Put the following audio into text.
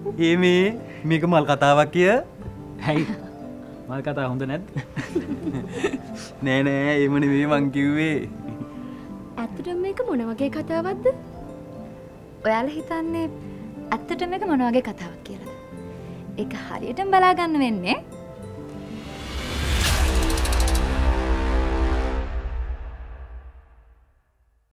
මේක මල් කතාවක් කිය. හැයි මල් කතා හොඳ නැද්ද? නෑ නෑ එහෙම නෙවෙයි මං කිව්වේ. ඇත්තටම මේක මොන වගේ කතාවක්ද? ඔයාලා හිතන්නේ ඇත්තටම මේක මොන වගේ කතාවක් කියලාද? ඒක හරියටම බලා ගන්න වෙන්නේ